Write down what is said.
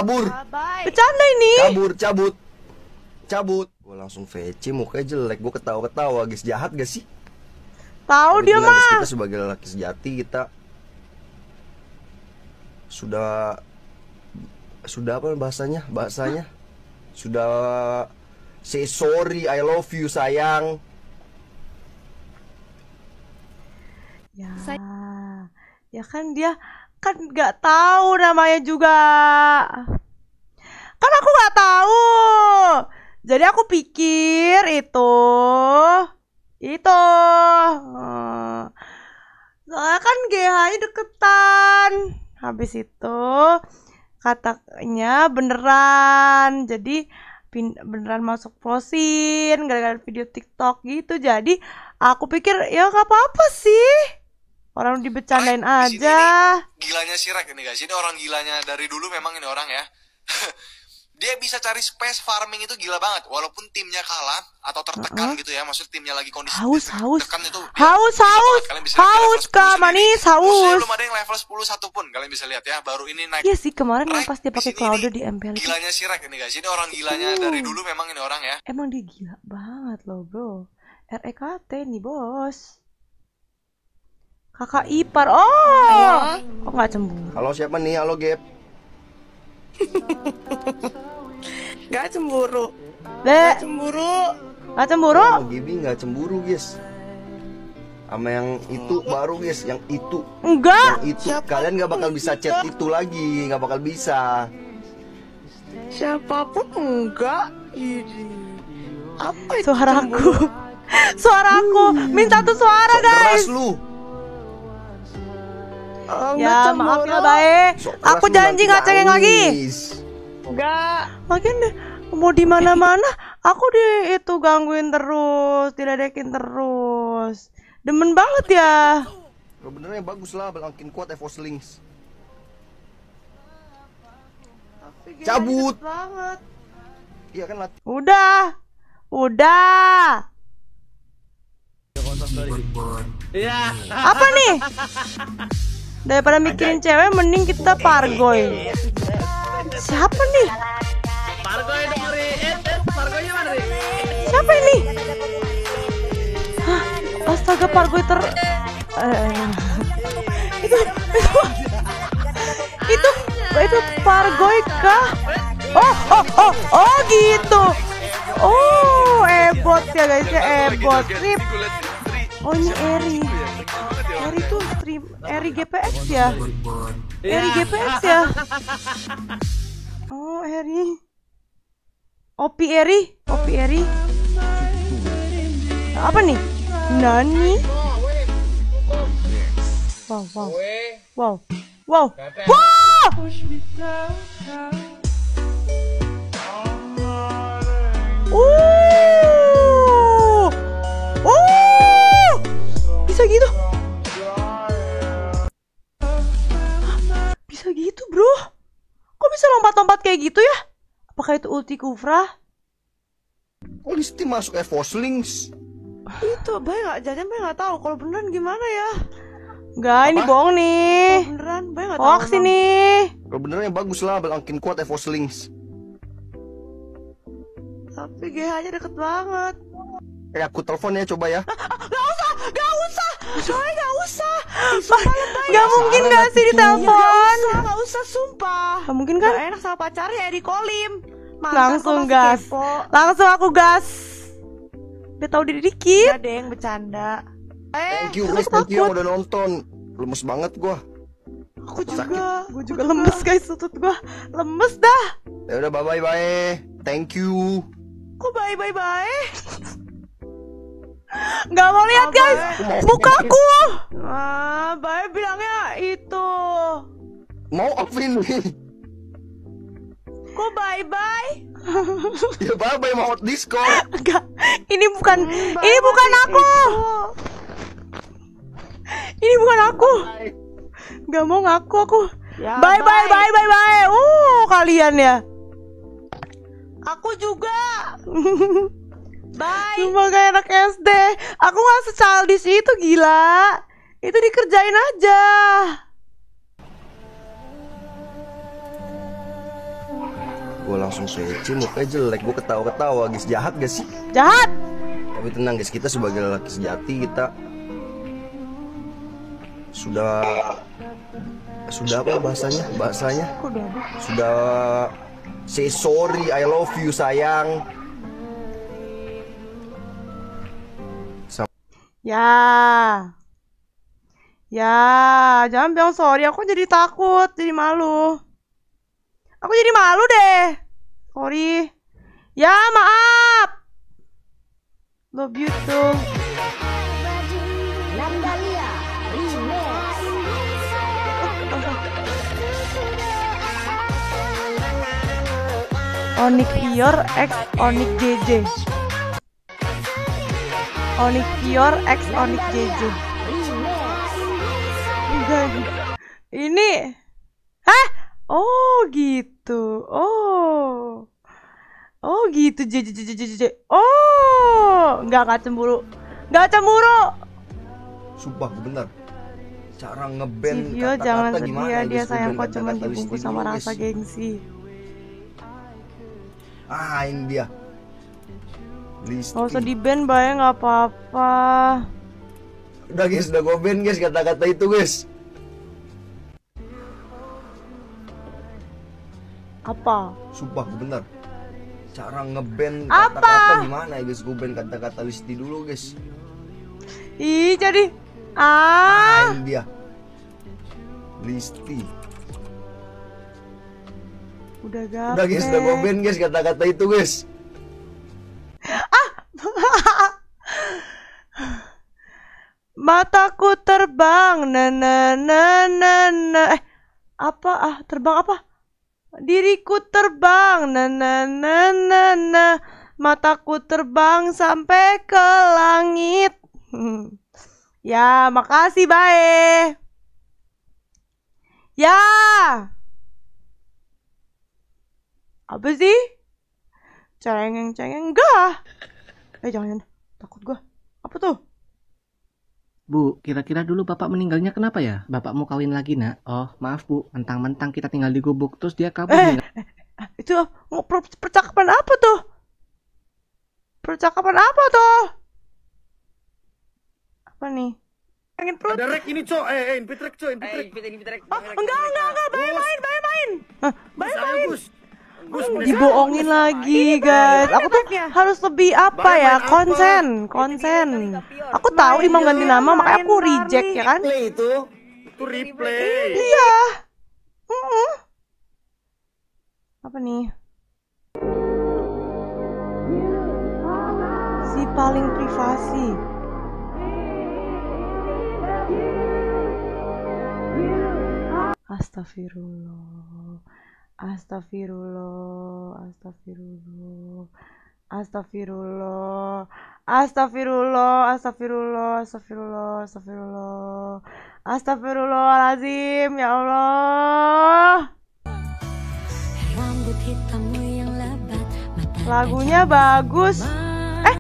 kabur. Bercanda ini. Kabur, cabut. Gue langsung VC, mukanya jelek. Gue ketawa-ketawa, guys. Jahat gak sih? Tahu dia Guys, mah. kita sebagai lelaki sejati, kita sudah apa bahasanya? Sudah say sorry, I love you, sayang. Ya kan dia kan nggak tahu namanya juga. Kan aku nggak tahu. Jadi aku pikir itu. Soalnya kan GH-nya deketan. Habis itu katanya beneran. Jadi beneran masuk Frosin gara-gara video TikTok gitu. Jadi aku pikir ya nggak apa-apa sih. Orang dibecandain aja. Ini gilanya si Rek ini guys. Ini orang gilanya dari dulu memang ini orang ya. Dia bisa cari space farming itu gila banget. Walaupun timnya kalah atau tertekan gitu ya. Maksud timnya lagi kondisi tertekan itu. Haus Kak Manis, haus. Belum ada yang level 10 satu pun. Kalian bisa lihat ya. Baru ini naik. Iya sih kemarin yang pas dia pakai Cloud di MPL. Gilanya si Rek ini guys. Ini orang gilanya dari dulu memang ini orang ya. Emang dia gila banget loh bro. REKT nih bos. Kakak ipar. Oh nggak cemburu. Halo, siapa nih? Halo, Gap. Gak cemburu. Gak cemburu. Oh, Gibi nggak cemburu, guys. Sama yang itu baru, guys. Yang itu. Enggak. Yang itu. Kalian nggak bakal bisa chat itu lagi. Nggak bakal bisa. Siapapun enggak. Ini apa itu? Suaraku. Minta tuh suara guys. Keras lu. Ya maaf ya baik. Aku janji nggak cengeng lagi. Enggak. Makin deh. Mau di mana-mana, aku itu gangguin terus, diledekin terus. Demen banget ya. Lo benernya bagus lah, makin kuat Evo Slings. Cabut. Banget. Iya kan latih. Udah. Apa nih? Daripada mikirin cewek, mending kita pargoy. Siapa nih? Pargoy dong, Ri. Pargoynya mana, Ri? Siapa ini? Hah, astaga pargoy itu pargoy kah? Oh gitu. Oh, ebot ya guys ya, ebot. Rip. Oh ini Eri. Eri tuh stream Eri GPX ya. Eri GPX ya. Oh Eri. Opi Eri. Apa nih? Nani? Wow. Bisa gitu? Bisa gitu bro? Kok bisa lompat-lompat kayak gitu ya? Apakah itu ulti Kufra? Oh, Listi masuk Evo Slings. Itu Bay nggak tahu kalau beneran gimana ya? Enggak, ini bohong nih. Beneran, Bay nggak tahu. Hoax ini. Kalau benernya bagus lah, makin kuat Evo Slings. Tapi GH-nya deket banget. Aku telepon ya, coba ya. Gak usah. Gak mungkin gak sih ditelepon. Gak usah, sumpah. Gak mungkin kan? Gak enak sama pacarnya Eri Kolim. Langsung gas. Langsung aku gas. Biar tahu diri dikit. Ya deng, bercanda. Thank you guys, thank you yang udah nonton. Lemes banget gua. Aku juga. Gue juga lemes guys, lutut gua lemes dah. Ya udah, bye. Thank you. Kok bye. Gak mau lihat guys, bukaku. Bye bilangnya itu. Mau Alvin nih. Kok bye. Ya bye mau hot Discord. Enggak, ini bukan aku. Ini bukan aku. Gak mau ngaku aku. Ya, bye. Kalian ya. Aku juga. Bye. Cuma gak enak SD. Aku gak se-childish itu, gila. Itu dikerjain aja. Gue langsung VC, mukanya jelek, gue ketawa-ketawa guys. Jahat gak sih? Jahat. Tapi tenang guys, kita sebagai lelaki sejati, kita sudah apa bahasanya? Sudah say sorry, I love you sayang. Ya, jangan bilang sorry, aku jadi takut, jadi malu. Aku jadi malu deh. Sorry. Ya, maaf. Love you too. Onyx Pure X Onyx JJ. Onyx Pure X Onyx JJ. Ini. Hah? Oh gitu. Oh gitu. JJ. Oh, enggak cemburu. Enggak cemburu. Sumpah gue bener. Cara ngeband Civio kata-kata jangan gimana sedih ya, dia guys, sayang ngeband kok cuman kata-kata dibungkus listi sama dulu, rasa guys. gengsi. Ini dia. Listi. Gak usah di band Bay, nggak apa-apa. Udah guys, udah gue ban guys kata-kata itu guys. Apa? Sumpah gue bener. Cara ngeband Apa? kata-kata gimana ya guys, gue ban kata-kata listi dulu guys. Ih, jadi Ini dia. Listi. udah gak. Udah guys, udah gue ban guys kata-kata itu guys. Mataku terbang, apa? Terbang apa? Diriku terbang, mataku terbang sampai ke langit. Ya, makasih, Bae. Ya. Apa sih? Cengeng, enggak. Jangan, takut gua. Apa tuh? Bu, kira-kira dulu bapak meninggalnya kenapa ya? Bapak mau kawin lagi, nak? Oh, maaf bu, mentang-mentang kita tinggal di gubuk, terus dia kabur. Itu percakapan apa tuh? Percakapan apa tuh? Apa nih? Pengen perut. Ada rek ini cok, invite rek cok, invite rek. Enggak, Bae main. Bae main. Gus, Dibohongin lagi guys. Aku tuh harus lebih apa ya, konsen. Aku tahu Imam ganti nama, makanya aku reject ya kan. itu replay. Iya. Apa nih? Si paling privasi. Astagfirullahaladzim, ya Allah. Lagunya bagus.